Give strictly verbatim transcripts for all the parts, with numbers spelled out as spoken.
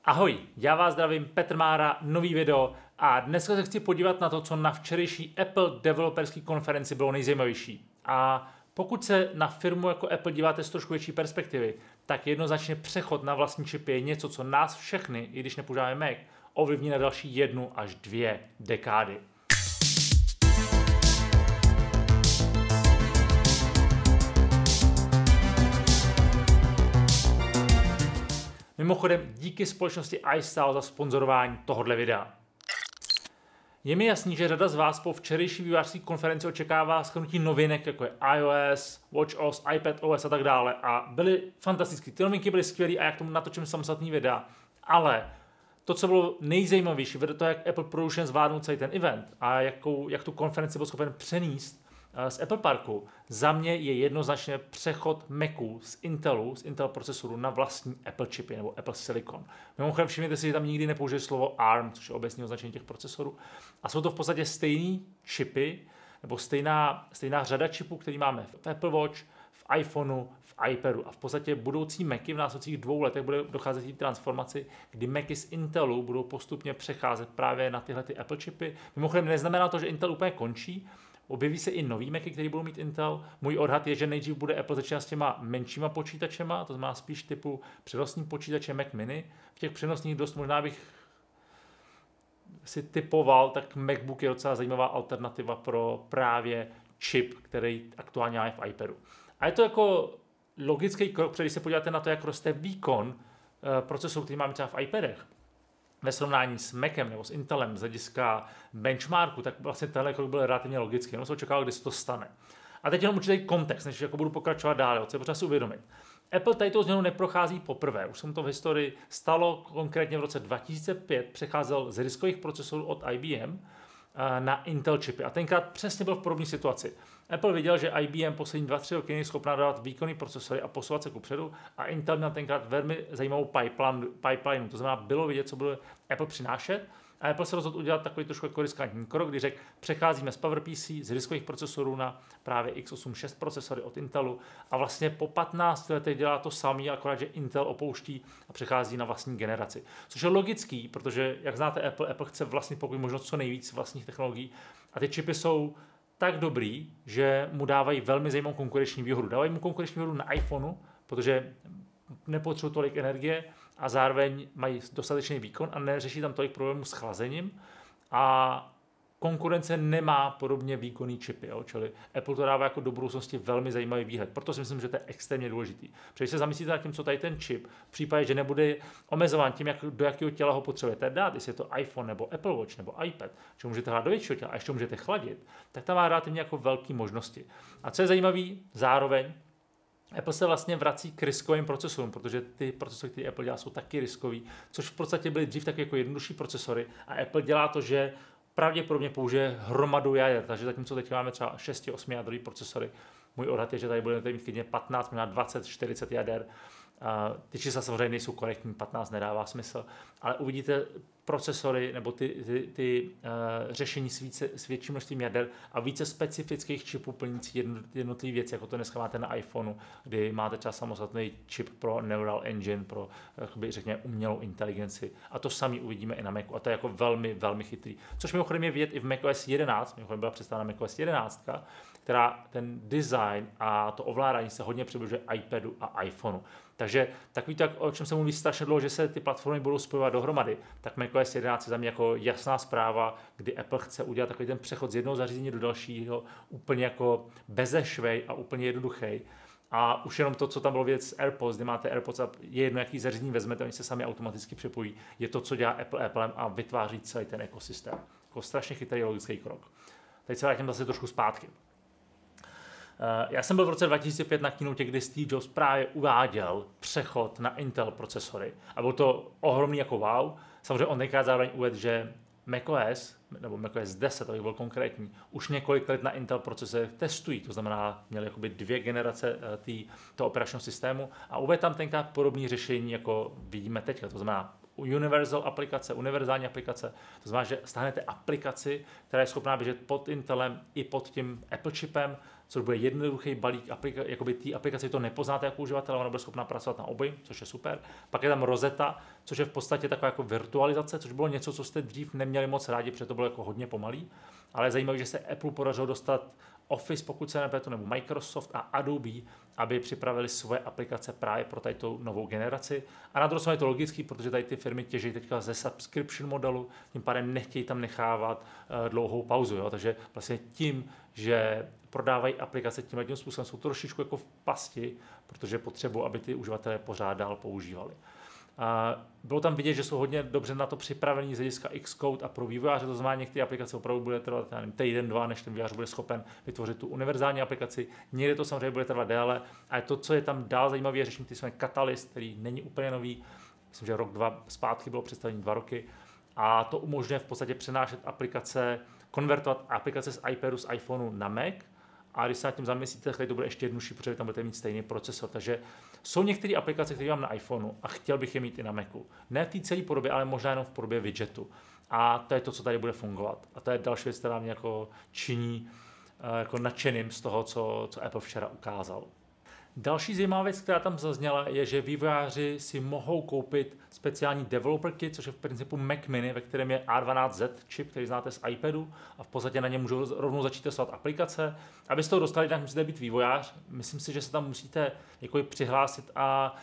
Ahoj, já vás zdravím, Petr Mára, nový video a dneska se chci podívat na to, co na včerejší Apple developerské konferenci bylo nejzajímavější. A pokud se na firmu jako Apple díváte z trošku větší perspektivy, tak jednoznačně přechod na vlastní čipy je něco, co nás všechny, i když nepoužíváme Mac, ovlivní na další jednu až dvě dekády. Mimochodem, díky společnosti iStyle za sponzorování tohoto videa. Je mi jasný, že řada z vás po včerejší vývojářské konferenci očekává shrnutí novinek, jako je iOS, watchOS, iPadOS a tak dále. A byly fantastické. Ty novinky byly skvělé a já k tomu natočím samostatný videa. Ale to, co bylo nejzajímavější, vedle toho, jak Apple Production zvládnul celý ten event a jakou, jak tu konferenci byl schopen přenést z Apple Parku, za mě je jednoznačně přechod Macu z Intelu, z Intel procesoru na vlastní Apple čipy nebo Apple Silicon. Mimochodem všimněte si, že tam nikdy nepoužije slovo A R M, což je obecně označení těch procesorů. A jsou to v podstatě stejné čipy, nebo stejná, stejná řada čipů, který máme v Apple Watch, v iPhoneu, v iPadu. A v podstatě budoucí Macy v následujících dvou letech bude docházet k transformaci, kdy Macy z Intelu budou postupně přecházet právě na tyhle ty Apple čipy. Mimochodem neznamená to, že Intel úplně končí. Objeví se i nový Macy, který budou mít Intel. Můj odhad je, že nejdřív bude Apple začínat s těma menšíma počítačema, to znamená spíš typu přenosní počítače Mac Mini. V těch přenosných dost možná bych si typoval, tak MacBook je docela zajímavá alternativa pro právě čip, který aktuálně máme v iPadu. A je to jako logický krok, protože když se podíváte na to, jak roste výkon procesorů, který máme třeba v iPadech, ve srovnání s Macem nebo s Intelem z hlediska benchmarku, tak vlastně tenhle krok byl relativně logický. Jenom se očekával, kdy se to stane. A teď jenom určitý kontext, než jako budu pokračovat dál, co je potřeba si uvědomit. Apple tady tou změnou neprochází poprvé. Už se to v historii stalo, konkrétně v roce dva tisíce pět přecházel z riskových procesorů od I B M na Intel čipy. A tenkrát přesně byl v podobné situaci. Apple viděl, že I B M poslední dva tři roky není schopná dávat výkonný procesory a posouvat se kupředu a Intel měl tenkrát velmi zajímavou pipeline, pipeline. To znamená, bylo vidět, co bude Apple přinášet. A Apple se rozhodl udělat takový trošku jako riskantní krok, kdy řekl, přecházíme z PowerPC, z riskových procesorů na právě x osmdesát šest procesory od Intelu a vlastně po patnácti letech dělá to samý, akorát, že Intel opouští a přechází na vlastní generaci. Což je logický, protože, jak znáte Apple, Apple chce vlastnit pokud možno co nejvíc vlastních technologií a ty čipy jsou tak dobrý, že mu dávají velmi zajímavou konkurenční výhodu. Dávají mu konkurenční výhodu na iPhoneu, protože nepotřebují tolik energie a zároveň mají dostatečný výkon a neřeší tam tolik problémů s chlazením a konkurence nemá podobně výkonný čipy, jo? Čili Apple to dává jako do budoucnosti velmi zajímavý výhled. Proto si myslím, že to je extrémně důležitý. Protože se zamyslíte nad tím, co tady ten čip, v případě, že nebude omezován tím, jak, do jakého těla ho potřebujete dát, jestli je to iPhone nebo Apple Watch nebo iPad, že můžete hrát do většího těla a ještě můžete chladit, tak tam má relativně jako velké možnosti. A co je zajímavé, zároveň Apple se vlastně vrací k riskovým procesorům, protože ty procesory, které Apple dělá, jsou taky riskový, což v podstatě byly dřív taky jako jednodušší procesory a Apple dělá to, že pravděpodobně použije hromadu jader, takže zatímco teď máme třeba šest osm jádrový procesory, můj odhad je, že tady budeme mít klidně patnáct, možná dvacet, čtyřicet jader. Uh, ty čísla samozřejmě nejsou korektní, patnáct nedává smysl, ale uvidíte procesory nebo ty, ty, ty uh, řešení s, více, s větším množstvím jader a více specifických čipů plnící jednotlivé věci, jako to dneska máte na iPhoneu, kdy máte třeba samostatný čip pro Neural Engine, pro jakoby, řekněme, umělou inteligenci. A to sami uvidíme i na Macu. A to je jako velmi, velmi chytrý. Což mimochodem je vidět i v macOS jedenáct, mimochodem byla představena macOS jedenáct, která ten design a to ovládání se hodně přibližuje iPadu a iPhoneu. Takže takový tak, o čem se mluví strašně dlouho, že se ty platformy budou spojovat dohromady, tak macOS jedenáct je za mě jako jasná zpráva, kdy Apple chce udělat takový ten přechod z jednoho zařízení do dalšího úplně jako bezešvej a úplně jednoduchý. A už jenom to, co tam bylo vidět s AirPods, kdy máte AirPods a je jedno, jaký zařízení vezmete, oni se sami automaticky připojí, je to, co dělá Apple Applem a vytváří celý ten ekosystém. Jako strašně chytrý logický krok. Teď se vrátím zase trošku zpátky. Já jsem byl v roce dva tisíce pět na keynote, kdy Steve Jobs právě uváděl přechod na Intel procesory. A bylo to ohromný jako wow. Samozřejmě on tenkrát zároveň uvedl, že macOS, nebo macOS deset, abych byl konkrétní, už několik let na Intel procesorech testují. To znamená, měli jakoby dvě generace toho operačního systému a uvedl tam tenkrát podobné řešení, jako vidíme teď. To znamená, universal aplikace, univerzální aplikace. To znamená, že stáhnete aplikaci, která je schopná běžet pod Intelem i pod tím Apple chipem, což bude jednoduchý balík aplikace, jakoby té aplikaci to nepoznáte jako uživatel, ona bude schopná pracovat na obojí, což je super. Pak je tam Rosetta, což je v podstatě taková jako virtualizace, což bylo něco, co jste dřív neměli moc rádi, protože to bylo jako hodně pomalý. Ale je zajímavé, že se Apple podařilo dostat Office, pokud se nepletu, nebo Microsoft a Adobe, aby připravili svoje aplikace právě pro tady tu novou generaci. A na druhou stranu je to logický, protože tady ty firmy těží teďka ze subscription modelu, tím pádem nechtějí tam nechávat uh, dlouhou pauzu. Jo? Takže vlastně tím, že prodávají aplikace tímhle tím způsobem, jsou trošičku jako v pasti, protože potřebují, aby ty uživatelé pořád dál používali. Uh, bylo tam vidět, že jsou hodně dobře na to připravení z hlediska Xcode a pro vývojáře, to znamená, některé aplikace opravdu bude trvat nevím, týden, dva, než ten vývojář bude schopen vytvořit tu univerzální aplikaci. Někdy to samozřejmě bude trvat déle, ale to, co je tam dál zajímavé, je řešení, ty jsme Catalyst, který není úplně nový, myslím, že rok, dva zpátky bylo představení, dva roky, a to umožňuje v podstatě přenášet aplikace, konvertovat aplikace z iPadu, z iPhoneu na Mac. A když se nad tím zamyslíte, tak to bude ještě jednodušší, protože tam budete mít stejný procesor. Takže jsou některé aplikace, které mám na iPhoneu a chtěl bych je mít i na Macu. Ne v té celé podobě, ale možná jenom v podobě widgetu. A to je to, co tady bude fungovat. A to je další věc, která mě jako činí jako nadšeným z toho, co, co Apple včera ukázal. Další zajímavá věc, která tam zazněla, je, že vývojáři si mohou koupit speciální developer kit, což je v principu Mac Mini, ve kterém je A dvanáct Z čip, který znáte z iPadu, a v podstatě na něm můžou rovnou začít testovat aplikace. Abyste to dostali, tak musíte být vývojář. Myslím si, že se tam musíte jako přihlásit a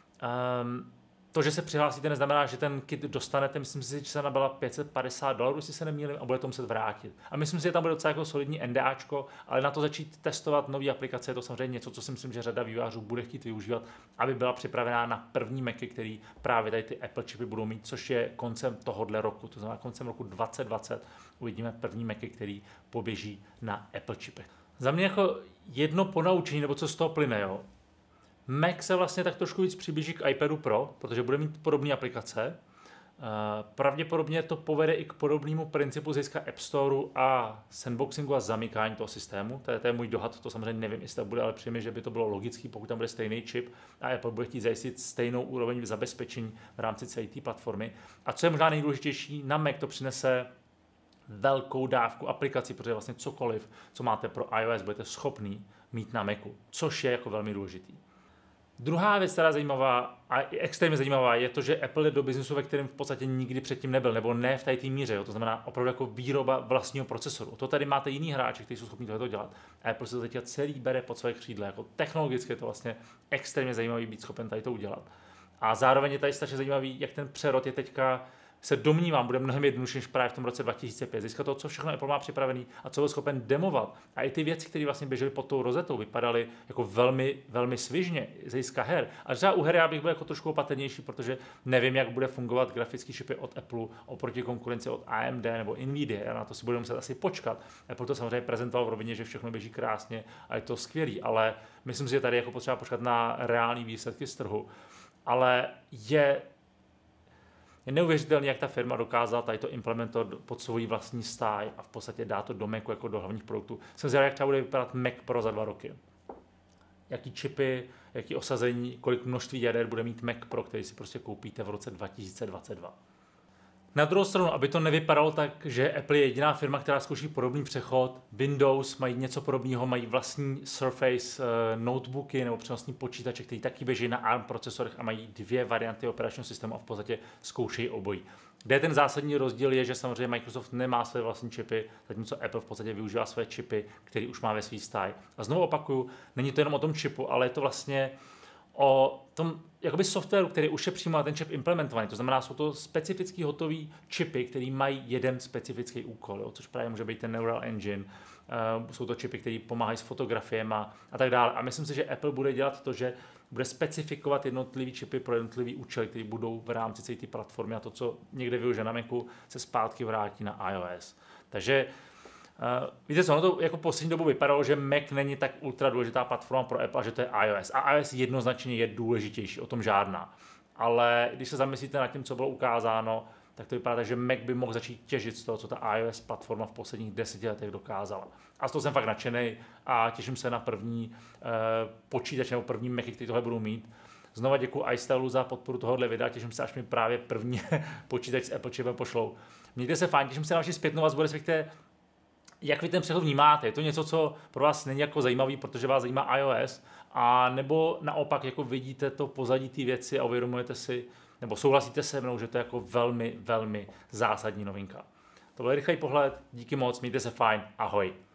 um, to, že se přihlásíte, neznamená, že ten kit dostanete. Myslím si, že se nabila pět set padesát dolarů, jestli se nemýlím, a bude to muset vrátit. A myslím si, že tam bude docela jako solidní NDAčko, ale na to začít testovat nové aplikace je to samozřejmě něco, co si myslím, že řada vývojářů bude chtít využívat, aby byla připravená na první Macy, který právě tady ty Apple čipy budou mít, což je koncem tohohle roku. To znamená koncem roku dvacet dvacet uvidíme první Macy, který poběží na Apple čipech. Za mě jako jedno ponaučení, nebo co z toho plyne, jo. Mac se vlastně tak trošku víc přiblíží k iPadu Pro, protože bude mít podobné aplikace. Pravděpodobně to povede i k podobnému principu z hlediska App Storeu a sandboxingu a zamykání toho systému. To je, to je můj dohad, to samozřejmě nevím, jestli to bude, ale přijde mi, že by to bylo logický, pokud tam bude stejný čip a Apple bude chtít zajistit stejnou úroveň zabezpečení v rámci celé té platformy. A co je možná nejdůležitější, na Mac to přinese velkou dávku aplikací, protože vlastně cokoliv, co máte pro iOS, budete schopný mít na Macu, což je jako velmi důležitý. Druhá věc, která je zajímavá a extrémně zajímavá, je to, že Apple je do biznesu, ve kterém v podstatě nikdy předtím nebyl, nebo ne v té míře. Jo. To znamená opravdu jako výroba vlastního procesoru. To tady máte jiný hráči, kteří jsou schopni tohle dělat. A Apple se to teď celý bere pod své křídle. Jako technologicky je to vlastně extrémně zajímavý být schopen tady to udělat. A zároveň je tady strašně zajímavý, jak ten přerod je teďka, se domnívám, bude mnohem jednodušší než právě v tom roce dva tisíce pět. Získat to, co všechno Apple má připravený a co byl schopen demovat. A i ty věci, které vlastně běžely pod tou rozetou, vypadaly jako velmi, velmi svižně z hlediska her. A třeba u her já bych byl jako trošku opatrnější, protože nevím, jak bude fungovat grafický čipy od Apple oproti konkurenci od A M D nebo Nvidia. A na to si budeme muset asi počkat. Apple to samozřejmě prezentoval v rovině, že všechno běží krásně a je to skvělý, ale myslím si, že tady jako potřeba počkat na reální výsledky z trhu. Ale je Je neuvěřitelné, jak ta firma dokázala tady to implementovat pod svou vlastní stáj a v podstatě dá to do Macu jako do hlavních produktů. Jsem zvědavý, jak třeba bude vypadat Mac Pro za dva roky. Jaký čipy, jaký osazení, kolik množství jader bude mít Mac Pro, který si prostě koupíte v roce dva tisíce dvacet dva. Na druhou stranu, aby to nevypadalo tak, že Apple je jediná firma, která zkouší podobný přechod, Windows mají něco podobného, mají vlastní Surface uh, notebooky nebo přenosní počítače, který taky běží na A R M procesorech a mají dvě varianty operačního systému a v podstatě zkoušejí obojí. Kde ten zásadní rozdíl je, že samozřejmě Microsoft nemá své vlastní čipy, zatímco Apple v podstatě využívá své čipy, který už má ve svý stáji. A znovu opakuju, není to jenom o tom čipu, ale je to vlastně o tom jakoby softwaru, který už je přímo na ten čip implementovaný. To znamená, jsou to specifický hotový čipy, který mají jeden specifický úkol, jo, což právě může být ten Neural Engine. Uh, jsou to čipy, které pomáhají s fotografiemi a, a tak dále. A myslím si, že Apple bude dělat to, že bude specifikovat jednotlivý čipy pro jednotlivý účely, které budou v rámci celé té platformy a to, co někde využije na Macu, se zpátky vrátí na iOS. Takže Uh, víte co, ono to jako poslední dobu vypadalo, že Mac není tak ultra důležitá platforma pro Apple, že to je iOS. A iOS jednoznačně je důležitější, o tom žádná. Ale když se zamyslíte nad tím, co bylo ukázáno, tak to vypadá tak, že Mac by mohl začít těžit z toho, co ta iOS platforma v posledních deseti letech dokázala. A z toho jsem fakt nadšenej a těším se na první uh, počítač nebo první Macy, který tohle budou mít. Znova děkuji iStylu za podporu tohohle videa, těším se, až mi právě první počítač s Apple chipem pošlou. Mějte se fajn, těším se na vaši zpětnou vazbu, respektive jak vy ten přechod vnímáte. Je to něco, co pro vás není jako zajímavý, protože vás zajímá iOS, a nebo naopak jako vidíte to pozadí té věci a uvědomujete si, nebo souhlasíte se mnou, že to je jako velmi, velmi zásadní novinka. To byl rychlý pohled, díky moc, mějte se fajn, ahoj.